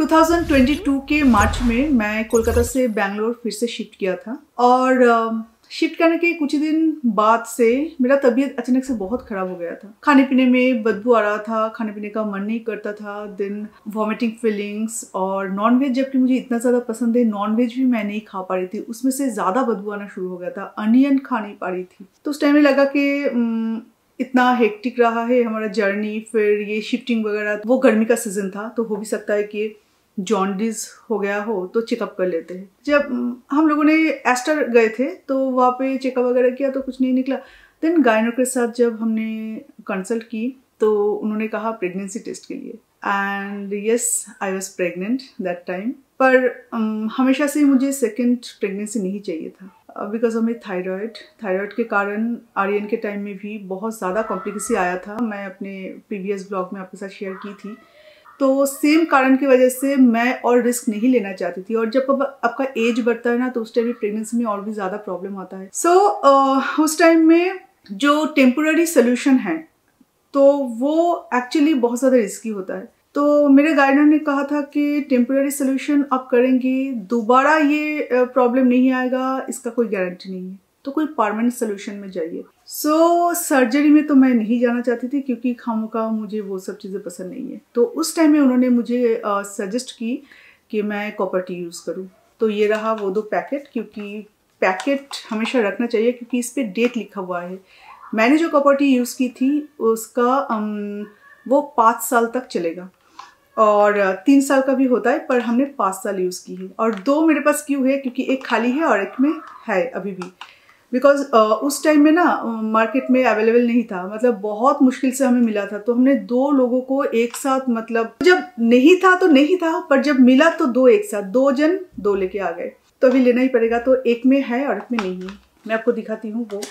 2022 के मार्च में मैं कोलकाता से बैंगलोर फिर से शिफ्ट किया था और शिफ्ट करने के कुछ ही दिन बाद से मेरा तबीयत अचानक से बहुत ख़राब हो गया था। खाने पीने में बदबू आ रहा था, खाने पीने का मन नहीं करता था, देन वॉमिटिंग फीलिंग्स, और नॉनवेज जबकि मुझे इतना ज़्यादा पसंद है, नॉनवेज भी मैं नहीं खा पा रही थी, उसमें से ज़्यादा बदबू आना शुरू हो गया था, अनियन खा नहीं पा रही थी। तो उस टाइम में लगा कि इतना हेक्टिक रहा है हमारा जर्नी, फिर ये शिफ्टिंग वगैरह, वो गर्मी का सीजन था तो हो भी सकता है कि जॉन्डिस हो गया हो, तो चेकअप कर लेते हैं। जब हम लोगों ने एस्टर गए थे तो वहाँ पे चेकअप वगैरह किया तो कुछ नहीं निकला। देन गायनो के साथ जब हमने कंसल्ट की तो उन्होंने कहा प्रेगनेंसी टेस्ट के लिए, and yes I was pregnant that time. पर हमेशा से मुझे सेकंड प्रेगनेंसी नहीं चाहिए था बिकॉज ऑफ माई थायराइड के कारण आर्यन के टाइम में भी बहुत ज़्यादा कॉम्प्लिकेसी आया था। मैं अपने प्रीवियस ब्लॉग में आपके साथ शेयर की थी। तो सेम कारण की वजह से मैं और रिस्क नहीं लेना चाहती थी, और जब आपका एज बढ़ता है ना तो उस टाइम में प्रेगनेंसी में और भी ज़्यादा प्रॉब्लम आता है। सो उस टाइम में जो टेम्पोररी सोल्यूशन है तो वो एक्चुअली बहुत ज़्यादा रिस्की होता है। तो मेरे गाइडर ने कहा था कि टेम्पोररी सोल्यूशन आप करेंगे, दोबारा ये प्रॉब्लम नहीं आएगा, इसका कोई गारंटी नहीं है, तो कोई परमानेंट सोल्यूशन में जाइए। सो सर्जरी में तो मैं नहीं जाना चाहती थी क्योंकि खामोखा मुझे वो सब चीज़ें पसंद नहीं है। तो उस टाइम में उन्होंने मुझे सजेस्ट की कि मैं कॉपर टी यूज़ करूँ। तो ये रहा वो 2 पैकेट, क्योंकि पैकेट हमेशा रखना चाहिए क्योंकि इस पर डेट लिखा हुआ है। मैंने जो कॉपर टी यूज़ की थी उसका वो 5 साल तक चलेगा, और 3 साल का भी होता है, पर हमने 5 साल यूज़ की है। और 2 मेरे पास क्यों है, क्योंकि एक खाली है और एक में है अभी भी, बिकॉज उस टाइम में ना मार्केट में अवेलेबल नहीं था, मतलब बहुत मुश्किल से हमें मिला था। तो हमने 2 लोगों को एक साथ, मतलब जब नहीं था तो नहीं था, पर जब मिला तो 2 एक साथ, 2 जन 2 लेके आ गए। तो अभी लेना ही पड़ेगा। तो एक में है और एक में नहीं है। मैं आपको दिखाती हूँ वो।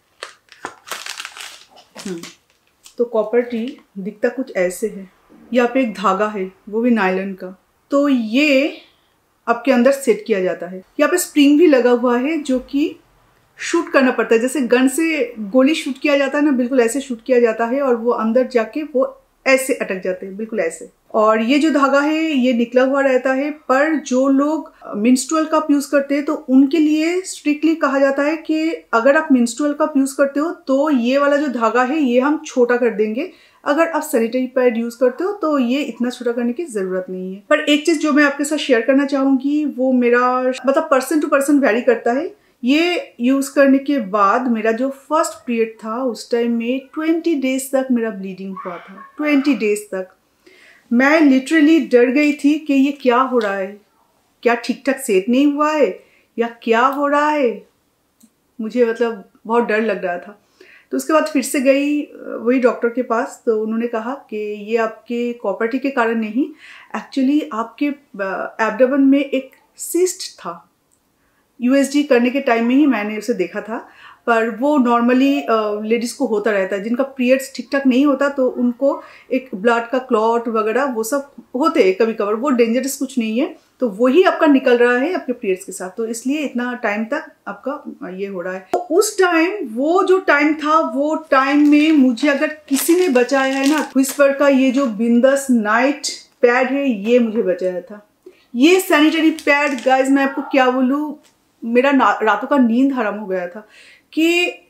तो कॉपर टी दिखता कुछ ऐसे है। यहाँ पे एक धागा है, वो भी नायलॉन का। तो ये आपके अंदर सेट किया जाता है। यहाँ पे स्प्रिंग भी लगा हुआ है जो कि शूट करना पड़ता है, जैसे गन से गोली शूट किया जाता है ना, बिल्कुल ऐसे शूट किया जाता है, और वो अंदर जाके वो ऐसे अटक जाते हैं, बिल्कुल ऐसे। और ये जो धागा है ये निकला हुआ रहता है, पर जो लोग मेंस्ट्रुअल कप यूज करते हैं तो उनके लिए स्ट्रिक्टली कहा जाता है कि अगर आप मेंस्ट्रुअल कप यूज करते हो तो ये वाला जो धागा है ये हम छोटा कर देंगे। अगर आप सैनिटरी पैड यूज करते हो तो ये इतना छोटा करने की जरूरत नहीं है। पर एक चीज जो मैं आपके साथ शेयर करना चाहूंगी, वो मेरा मतलब पर्सन टू पर्सन वैरी करता है। ये यूज करने के बाद मेरा जो फर्स्ट पीरियड था उस टाइम में 20 डेज तक मेरा ब्लीडिंग हुआ था। 20 डेज तक मैं लिटरली डर गई थी कि ये क्या हो रहा है, क्या ठीक ठाक सेट नहीं हुआ है या क्या हो रहा है। मुझे मतलब बहुत डर लग रहा था। तो उसके बाद फिर से गई वही डॉक्टर के पास। तो उन्होंने कहा कि ये आपके कॉपर टी के कारण नहीं, एक्चुअली आपके एब्डोमेन में एक सिस्ट था। यूएसजी करने के टाइम में ही मैंने उसे देखा था, पर वो नॉर्मली लेडीज़ को होता रहता है जिनका पीरियड्स ठीक ठाक नहीं होता, तो उनको एक ब्लड का क्लॉट वगैरह वो सब होते हैं कभी कभार, वो डेंजरस कुछ नहीं है। तो वही आपका निकल रहा है आपके पीरियड्स के साथ, तो इसलिए इतना टाइम तक आपका ये हो रहा है। तो उस टाइम वो जो टाइम था, वो टाइम में मुझे अगर किसी ने बचाया है ना, व्हिस्पर का ये जो बिंदास नाइट पैड है ये मुझे बचाया था। ये सैनिटरी पैड गाइज मैं आपको क्या बोलूँ, मेरा रातों का नींद हराम हो गया था कि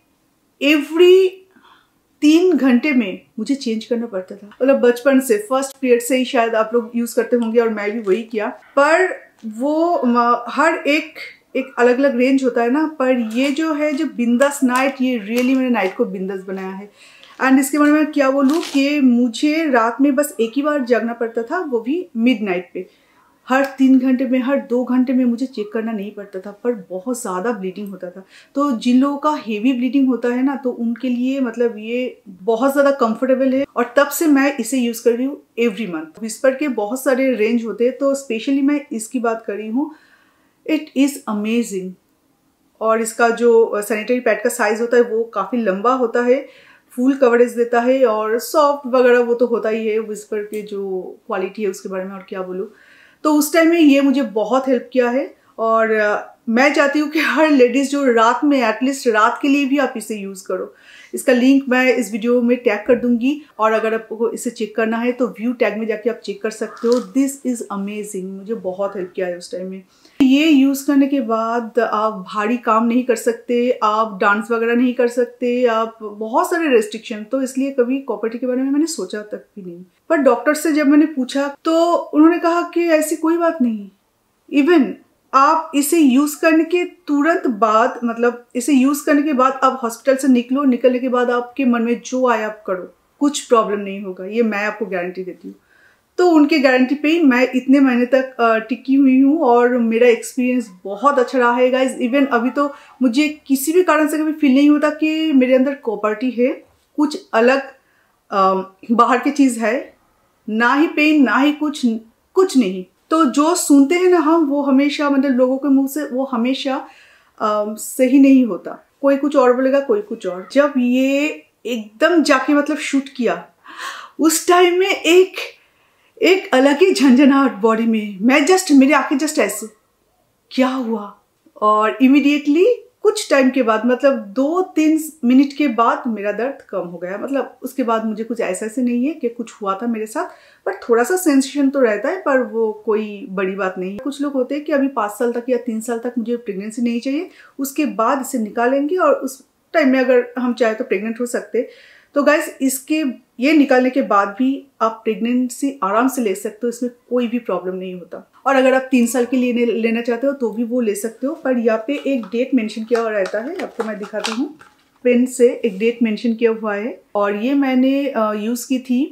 एवरी 3 घंटे में मुझे चेंज करना पड़ता था। मतलब बचपन से फर्स्ट पीरियड से ही शायद आप लोग यूज करते होंगे और मैं भी वही किया, पर वो हर एक अलग अलग रेंज होता है ना। पर ये जो है जो बिंदास नाइट, ये रियली मेरे नाइट को बिंदास बनाया है। एंड इसके बारे में क्या बोलूँ कि मुझे रात में बस एक ही बार जागना पड़ता था, वो भी मिडनाइट पे। हर 3 घंटे में, हर 2 घंटे में मुझे चेक करना नहीं पड़ता था, पर बहुत ज़्यादा ब्लीडिंग होता था। तो जिन लोगों का हेवी ब्लीडिंग होता है ना, तो उनके लिए मतलब ये बहुत ज़्यादा कंफर्टेबल है, और तब से मैं इसे यूज़ कर रही हूँ एवरी मंथ। व्हिस्पर के बहुत सारे रेंज होते हैं, तो स्पेशली मैं इसकी बात कर रही हूँ। It is amazing. और इसका जो सैनिटरी पैड का साइज़ होता है वो काफ़ी लंबा होता है, फुल कवरेज देता है, और सॉफ्ट वगैरह वो तो होता ही है। व्हिस्पर के जो क्वालिटी है उसके बारे में और क्या बोलूँ। तो उस टाइम में ये मुझे बहुत हेल्प किया है। और मैं चाहती हूँ कि हर लेडीज़ जो रात में एटलीस्ट रात के लिए भी आप इसे यूज़ करो। इसका लिंक मैं इस वीडियो में टैग कर दूंगी और अगर आपको इसे चेक करना है तो व्यू टैग में जाके आप चेक कर सकते हो। दिस इज़ अमेजिंग, मुझे बहुत हेल्प किया है उस टाइम में। ये यूज़ करने के बाद आप भारी काम नहीं कर सकते, आप डांस वगैरह नहीं कर सकते, आप बहुत सारे रेस्ट्रिक्शन, तो इसलिए कभी कॉपर टी के बारे में मैंने सोचा तक भी नहीं। पर डॉक्टर से जब मैंने पूछा तो उन्होंने कहा कि ऐसी कोई बात नहीं। इवन आप इसे यूज करने के तुरंत बाद, मतलब इसे यूज करने के बाद आप हॉस्पिटल से निकलो, निकलने के बाद आपके मन में जो आया आप करो, कुछ प्रॉब्लम नहीं होगा, ये मैं आपको गारंटी देती हूँ। तो उनके गारंटी पे ही मैं इतने महीने तक टिकी हुई हूँ और मेरा एक्सपीरियंस बहुत अच्छा रहा है गाइज। इवन अभी तो मुझे किसी भी कारण से कभी फील नहीं होता कि मेरे अंदर कॉपर टी है, कुछ अलग बाहर की चीज़ है, ना ही पेन ना ही कुछ नहीं। तो जो सुनते हैं ना हम, वो हमेशा मतलब लोगों के मुंह से वो हमेशा सही नहीं होता। कोई कुछ और बोलेगा, कोई कुछ और। जब ये एकदम जाके मतलब शूट किया, उस टाइम में एक अलग ही झंझनाहट बॉडी में। मेरी आंखें जस्ट ऐसे, क्या हुआ? और इमीडिएटली कुछ टाइम के बाद, मतलब 2-3 मिनट के बाद मेरा दर्द कम हो गया। मतलब उसके बाद मुझे कुछ ऐसा नहीं है कि कुछ हुआ था मेरे साथ, पर थोड़ा सा सेंसेशन तो रहता है, पर वो कोई बड़ी बात नहीं है। कुछ लोग होते हैं कि अभी 5 साल तक या 3 साल तक मुझे प्रेगनेंसी नहीं चाहिए, उसके बाद इसे निकालेंगे और उस टाइम में अगर हम चाहे तो प्रेग्नेंट हो सकते। तो गाइस, इसके ये निकालने के बाद भी आप प्रेगनेंसी आराम से ले सकते हो, इसमें कोई भी प्रॉब्लम नहीं होता। और अगर आप 3 साल के लिए लेना चाहते हो तो भी वो ले सकते हो, पर यहाँ पे एक डेट मेंशन किया हुआ रहता है। आपको मैं दिखाती हूँ, पेन से एक डेट मेंशन किया हुआ है और ये मैंने यूज़ की थी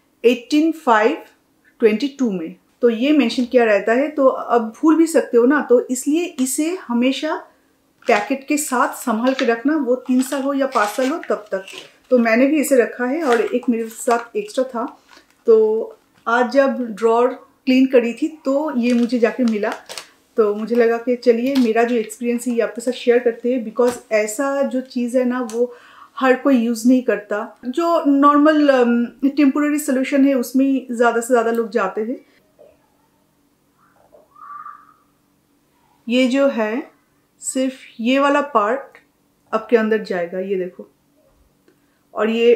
18/5/22 में। तो ये मेंशन किया रहता है, तो अब भूल भी सकते हो ना, तो इसलिए इसे हमेशा पैकेट के साथ संभाल के रखना, वो 3 साल हो या 5 साल हो तब तक। तो मैंने भी इसे रखा है और एक मेरे साथ एक्स्ट्रा था। तो आज जब ड्रॉर क्लीन करी थी तो ये मुझे जाके मिला, तो मुझे लगा कि चलिए मेरा जो एक्सपीरियंस है ये आपके साथ शेयर करते हैं। बिकॉज ऐसा जो चीज़ है ना, वो हर कोई यूज़ नहीं करता। जो नॉर्मल टेम्पोररी सोल्यूशन है उसमें ज़्यादा से ज़्यादा लोग जाते हैं। ये जो है सिर्फ ये वाला पार्ट आपके अंदर जाएगा, ये देखो। और ये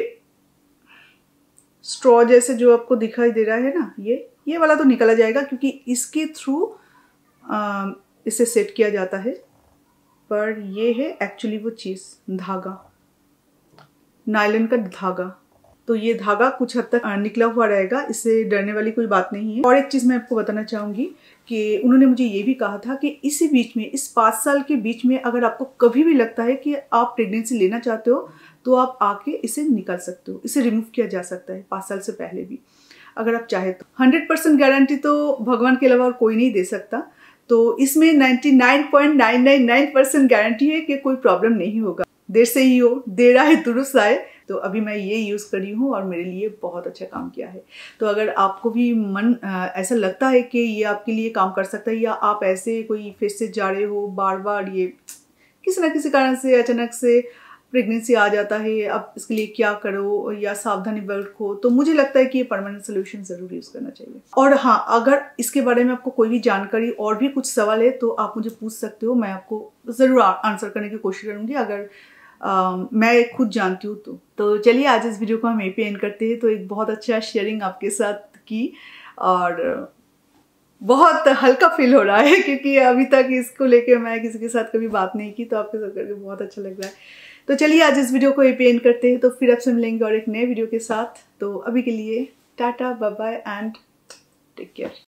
स्ट्रॉ जैसे जो आपको दिखाई दे रहा है ना, ये वाला तो निकला जाएगा क्योंकि इसके थ्रू इसे सेट किया जाता है। पर ये है एक्चुअली वो चीज़, धागा, नायलॉन का धागा। तो ये धागा कुछ हद तक निकला हुआ रहेगा, इससे डरने वाली कोई बात नहीं है। और एक चीज़ मैं आपको बताना चाहूँगी कि उन्होंने मुझे ये भी कहा था कि इसी बीच में, इस 5 साल के बीच में अगर आपको कभी भी लगता है कि आप प्रेगनेंसी लेना चाहते हो तो आप आके इसे निकाल सकते हो, इसे रिमूव किया जा सकता है 5 साल से पहले भी अगर आप चाहे तो। 100% गारंटी तो भगवान के अलावा और कोई नहीं दे सकता, तो इसमें 99.999% गारंटी है कि कोई प्रॉब्लम नहीं होगा। देर से ही हो, देर आए दुरुस्त आए। तो अभी मैं ये यूज़ करी हूँ और मेरे लिए बहुत अच्छा काम किया है। तो अगर आपको भी मन ऐसा लगता है कि ये आपके लिए काम कर सकता है, या आप ऐसे कोई फेस से जा रहे हो बार बार, ये किसी ना किसी कारण से अचानक से प्रेगनेंसी आ जाता है, आप इसके लिए क्या करो या सावधानी बरतो, तो मुझे लगता है कि ये परमानेंट सोल्यूशन जरूर यूज़ करना चाहिए। और हाँ, अगर इसके बारे में आपको कोई भी जानकारी और भी कुछ सवाल है तो आप मुझे पूछ सकते हो, मैं आपको ज़रूर आंसर करने की कोशिश करूँगी अगर मैं खुद जानती हूँ तो चलिए आज इस वीडियो को हम यहीं पे एंड करते हैं। तो एक बहुत अच्छा शेयरिंग आपके साथ की और बहुत हल्का फील हो रहा है क्योंकि अभी तक इसको लेके मैं किसी के साथ कभी बात नहीं की, तो आपके साथ करके बहुत अच्छा लग रहा है। तो चलिए आज इस वीडियो को यहीं पे एंड करते हैं, तो फिर आपसे मिलेंगे और एक नए वीडियो के साथ। तो अभी के लिए tata, bye bye and take care.